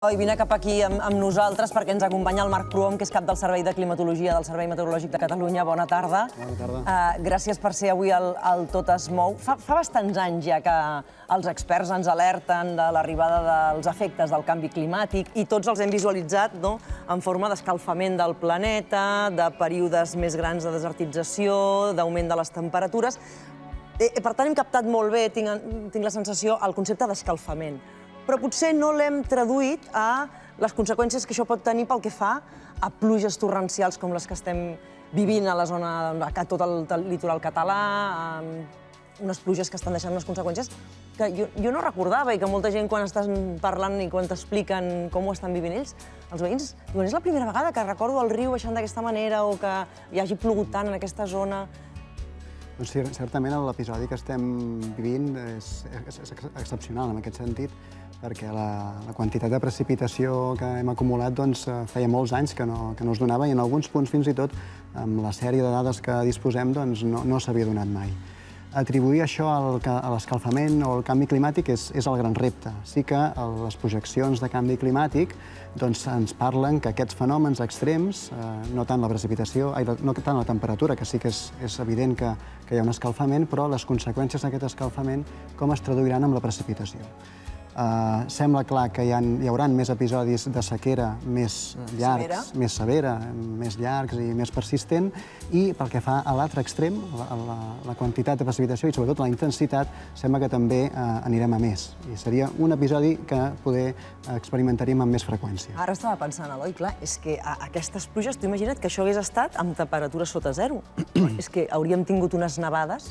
I vine cap aquí amb nosaltres perquè ens acompanya el Marc Prohom, que és cap del Servei de Climatologia del Servei Meteorològic de Catalunya. Bona tarda. Bona tarda. Gràcies per ser avui al Tot es mou. Fa bastants anys ja que els experts ens alerten de l'arribada dels efectes del canvi climàtic i tots els hem visualitzat en forma d'escalfament del planeta, de períodes més grans de desertització, d'augment de les temperatures. Per tant, hem captat molt bé, tinc la sensació, el concepte d'escalfament. Però potser no l'hem traduït a les conseqüències que això pot tenir pel que fa a pluges torrencials com les que estem vivint a la zona, a tot el litoral català, unes pluges que estan deixant unes conseqüències que jo no recordava i que molta gent, quan estan parlant i quan t'expliquen com ho estan vivint ells, els veïns diuen, és la primera vegada que recordo el riu baixant d'aquesta manera o que hi hagi plogut tant en aquesta zona. Doncs sí, certament l'episodi que estem vivint és excepcional en aquest sentit, perquè la quantitat de precipitació que hem acumulat feia molts anys que no es donava i en alguns punts fins i tot amb la sèrie de dades que disposem no s'havia donat mai. Atribuir això a l'escalfament o al canvi climàtic és el gran repte. Sí que les projeccions de canvi climàtic ens parlen que aquests fenòmens extrems, no tant la precipitació, no tant la temperatura, que sí que és evident que hi ha un escalfament, però les conseqüències d'aquest escalfament com es traduiran amb la precipitació. Sembla clar que hi haurà més episodis de sequera més llargs, més severa, més llargs i més persistent, i pel que fa a l'altre extrem, la quantitat de precipitació i sobretot la intensitat, sembla que també anirem a més. I seria un episodi que poder experimentaríem amb més freqüència. Ara estava pensant, Eloi, clar, és que aquestes pluges, tu imagina't que això hagués estat amb temperatures sota zero. És que hauríem tingut unes nevades.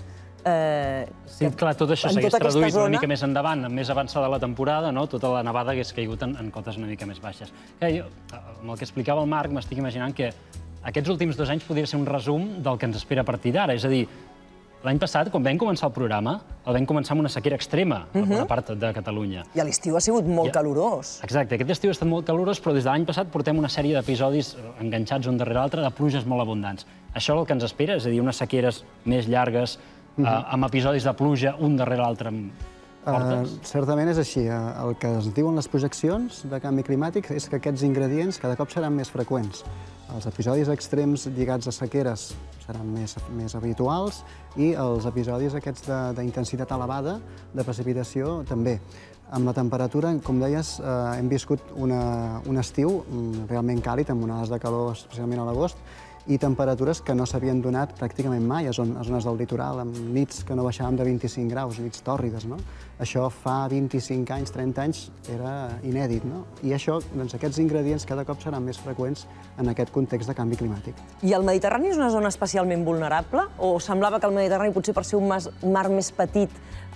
Sí, clar, tot això s'hagués traduït una mica més endavant, més avançada la temporada, tota la nevada hagués caigut en cotes una mica més baixes. Amb el que explicava el Marc, m'estic imaginant que aquests últims 2 anys podria ser un resum del que ens espera a partir d'ara. És a dir, l'any passat, quan vam començar el programa, el vam començar amb una sequera extrema a bona part de Catalunya. I l'estiu ha sigut molt calorós. Exacte, aquest estiu ha estat molt calorós, però des de l'any passat portem una sèrie d'episodis enganxats un darrere l'altre de pluges molt abundants. Això és el que ens espera, és a dir, unes sequeres més llargues, amb episodis de pluja un darrere l'altre fortes? Certament és així. El que es diuen les projeccions de canvi climàtic és que aquests ingredients cada cop seran més freqüents. Els episodis extrems lligats a sequeres seran més habituals i els episodis aquests d'intensitat elevada de precipitació també. Amb la temperatura, com deies, hem viscut un estiu realment càlid, amb onades de calor especialment a l'agost, i temperatures que no s'havien donat pràcticament mai a zones del litoral, amb nits que no baixàvem de 25 graus, nits tòrrides. Això fa 25 anys, 30 anys, era inèdit. I això, aquests ingredients cada cop seran més freqüents en aquest context de canvi climàtic. I el Mediterrani és una zona especialment vulnerable? O semblava que el Mediterrani, potser per ser un mar més petit,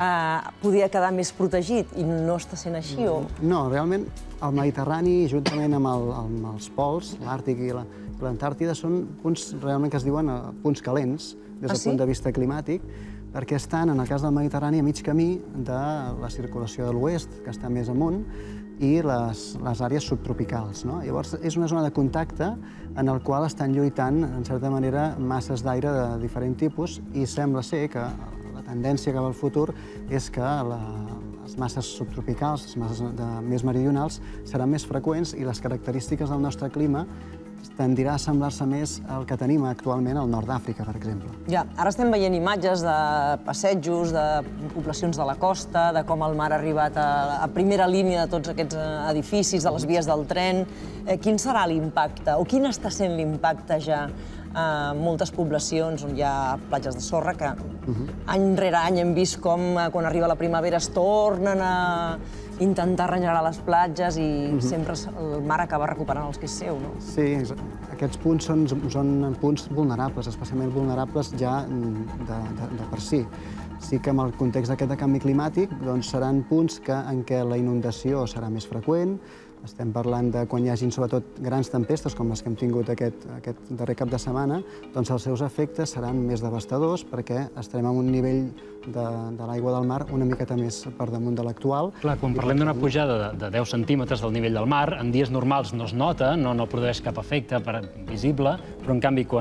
podia quedar més protegit i no està sent així? No, realment el Mediterrani, juntament amb els pols, l'Àrtic i l'Antàrtida, són punts realment que es diuen punts calents des del punt de vista climàtic, perquè estan, en el cas del Mediterrani, a mig camí de la circulació de l'oest, que està més amunt, i les àrees subtropicals. Llavors, és una zona de contacte en el qual estan lluitant, en certa manera, masses d'aire de diferent tipus, i sembla ser que la tendència cap al futur és que les masses subtropicals, les masses més meridionals, seran més freqüents i les característiques del nostre clima tendirà a semblar-se més al que tenim actualment al nord d'Àfrica, per exemple. Ja, ara estem veient imatges de passejos, de poblacions de la costa, de com el mar ha arribat a primera línia de tots aquests edificis, de les vies del tren. Quin serà l'impacte, o quin està sent l'impacte ja a moltes poblacions on hi ha platges de sorra que any rere any hem vist com quan arriba la primavera es tornen a intentar renyegar les platges i sempre el mar acaba recuperant els que és seu, no? Sí, aquests punts són punts vulnerables, especialment vulnerables ja de per si. Sí que en el context d'aquest canvi climàtic seran punts en què la inundació serà més freqüent. Estem parlant de quan hi hagin sobretot grans tempestes, com les que hem tingut aquest darrer cap de setmana, doncs els seus efectes seran més devastadors perquè estarem a un nivell de l'aigua del mar una miqueta més per damunt de l'actual. Clar, quan parlem d'una pujada de 10 centímetres del nivell del mar, en dies normals no es nota, no produeix cap efecte visible, però en canvi quan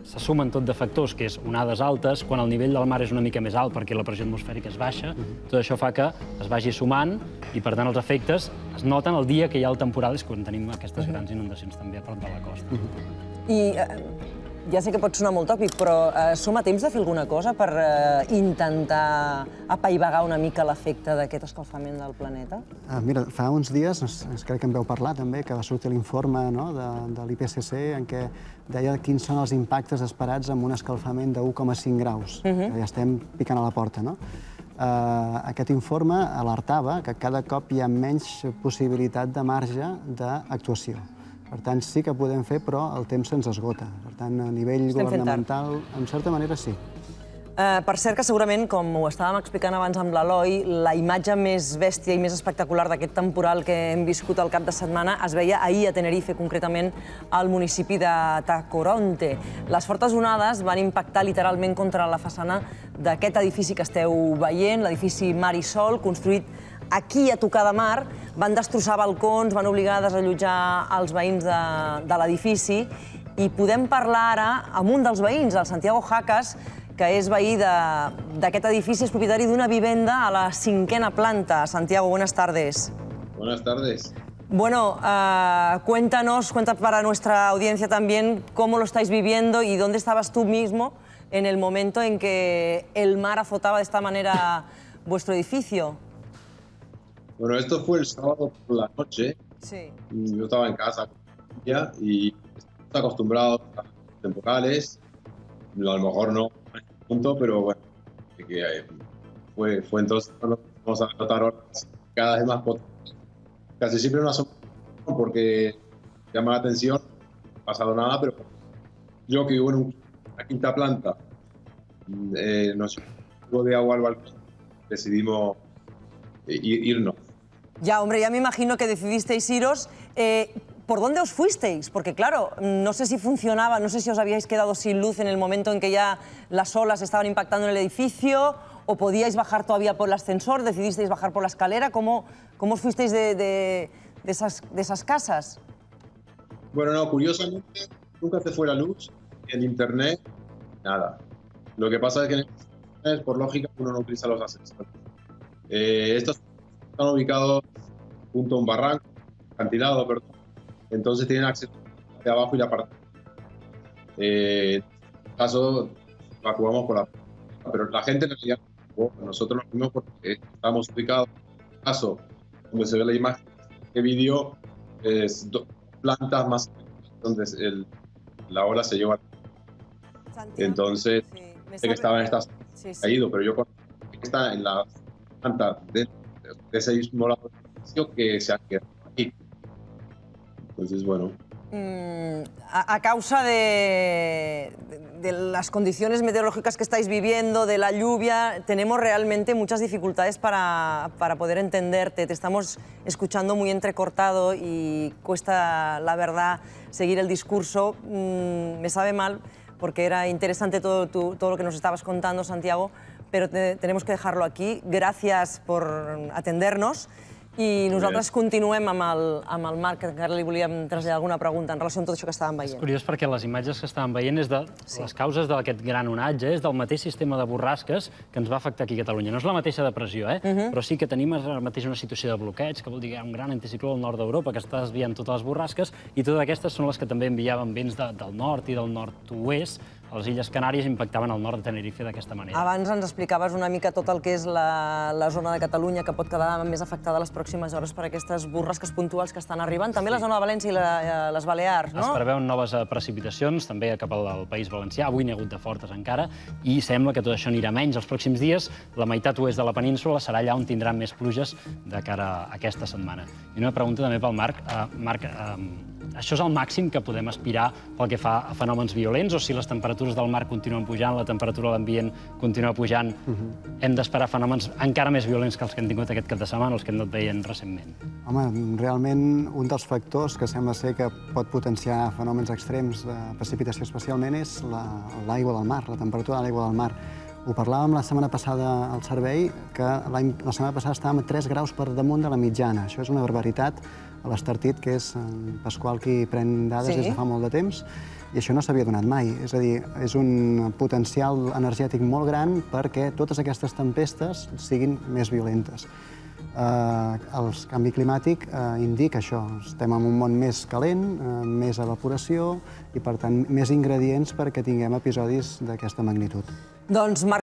se sumen tot de factors, que és onades altes, quan el nivell del mar és una mica més alt perquè la pressió atmosfèrica és baixa, tot això fa que es vagi sumant i, per tant, els efectes es noten el dia que hi ha el temporal, és quan tenim aquestes grans inundacions també a prop de la costa. I ja sé que pot sonar molt tòpic, però som a temps de fer alguna cosa per intentar apaivagar una mica l'efecte d'aquest escalfament del planeta? Mira, fa uns dies, crec que en vau parlar també, que va sortir l'informe de l'IPCC en què deia quins són els impactes esperats amb un escalfament de 1,5 graus. Ja estem picant a la porta, no? Aquest informe alertava que cada cop hi ha menys possibilitat de marge d'actuació. Per tant, sí que podem fer, però el temps se'ns esgota. Per tant, a nivell governamental, en certa manera, sí. Per cert que segurament, com ho estàvem explicant abans amb l'Eloi, la imatge més bèstia i més espectacular d'aquest temporal que hem viscut al cap de setmana es veia ahir a Tenerife, concretament al municipi de Tacoronte. Les fortes onades van impactar literalment contra la façana d'aquest edifici que esteu veient, l'edifici Mar i Sol, construït aquí a tocar de mar, van destrossar balcons, van obligar a desallotjar els veïns de l'edifici i podem parlar ara amb un dels veïns, el Santiago Jacas, que és veí d'aquest edifici, és propietari d'una vivenda a la 5ª planta. Santiago, buenas tardes. Buenas tardes. Bueno, cuenta para nuestra audiencia también cómo lo estáis viviendo y dónde estabas tú mismo en el momento en que el mar azotaba de esta manera vuestro edificio. Bueno, esto fue el sábado por la noche. Sí. Yo estaba en casa y estoy acostumbrado a temporales. A lo mejor no a este punto, pero bueno, fue entonces vamos a notar horas cada vez más potentes. Casi siempre una sombra porque llama la atención, no ha pasado nada, pero yo que vivo en una 5ª planta, nos llegó de agua al balcón, decidimos irnos. Ya, hombre, ya me imagino que decidisteis iros. ¿Por dónde os fuisteis? Porque, claro, no sé si funcionaba, no sé si os habíais quedado sin luz en el momento en que ya las olas estaban impactando en el edificio, o podíais bajar todavía por el ascensor, decidisteis bajar por la escalera. ¿Cómo os fuisteis de esas casas? Bueno, no, curiosamente, nunca se fue la luz, en internet, nada. Lo que pasa es que en internet, por lógica, uno no utiliza los ascensores. Estos están ubicados junto a un barranco, acantilado, perdón. Entonces tienen acceso de abajo y la parte. En este caso, evacuamos por la parte. Pero la gente en realidad, nosotros lo vimos porque estamos ubicados, en el caso, donde se ve la imagen de vídeo, es 2 plantas más donde la ola se lleva. Entonces, sé que estaba en esta caído, pero yo conozco que está en la planta de ese mismo lado del edificio que se ha quedado aquí. Entonces, bueno. A causa de las condiciones meteorológicas que estáis viviendo, de la lluvia, tenemos realmente muchas dificultades para poder entenderte. Te estamos escuchando muy entrecortado y cuesta, la verdad, seguir el discurso. Me sabe mal porque era interesante todo lo que nos estabas contando, Santiago, pero tenemos que dejarlo aquí. Gràcies per atendernos. I nosaltres continuem amb el Marc, que encara li volíem traslladar alguna pregunta en relació amb tot això que estàvem veient. És curiós perquè les imatges que estàvem veient és de les causes d'aquest gran onatge, és del mateix sistema de borrasques que ens va afectar aquí a Catalunya. No és la mateixa depressió, però sí que tenim ara mateix una situació de bloqueig, que vol dir que hi ha un gran anticicló al nord d'Europa que està desviant totes les borrasques, i totes aquestes són les que també enviaven vents del nord i del nord-oest a les Illes Canàries, impactaven el nord de Tenerife d'aquesta manera. Abans ens explicaves una mica tot el que és la zona de Catalunya, que pot quedar més afectada les pròximes hores per aquestes borrasques puntuals que estan arribant. També la zona de València i les Balears, no? Es preveuen noves precipitacions, també cap al País Valencià. Avui n'hi ha hagut de fortes encara, i sembla que tot això anirà menys els pròxims dies. La meitat oest de la península serà allà on tindran més pluges de cara a aquesta setmana. I una pregunta també pel Marc. Marc, això és el màxim que podem aspirar pel que fa a fenòmens violents, o si les temperatures del mar continuen pujant, la temperatura de l'ambient continua pujant, hem d'esperar fenòmens encara més violents que els que hem tingut aquest cap de setmana, els que hem anat veient recentment? Home, realment un dels factors que sembla ser que pot potenciar fenòmens extrems de precipitació especialment és l'aigua del mar, la temperatura de l'aigua del mar. Ho parlàvem la setmana passada al servei, que la setmana passada estàvem a 3 graus per damunt de la mitjana. Això és una barbaritat. l'Estartit, que és en Pasqual qui pren dades des de fa molt de temps, i això no s'havia donat mai. És a dir, és un potencial energètic molt gran perquè totes aquestes tempestes siguin més violentes. El canvi climàtic indica això. Estem en un món més calent, més evaporació i, per tant, més ingredients perquè tinguem episodis d'aquesta magnitud. Doncs